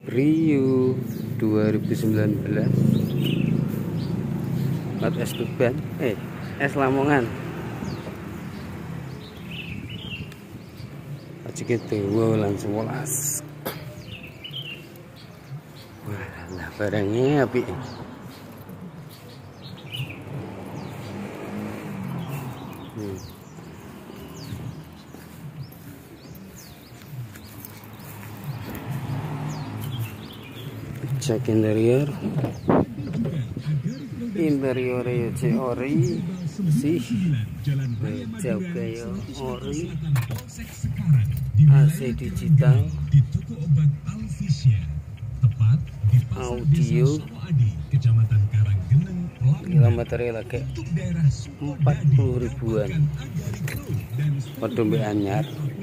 Rio 2019 Mat es Tuban es Lamongan aja gitu. Wow, langsung wolas. Wah lah, barangnya api. Cek interior ori sih jauh kayak ori AC digital audio kilometernya lagi 40 ribuan. Waduh, anyar.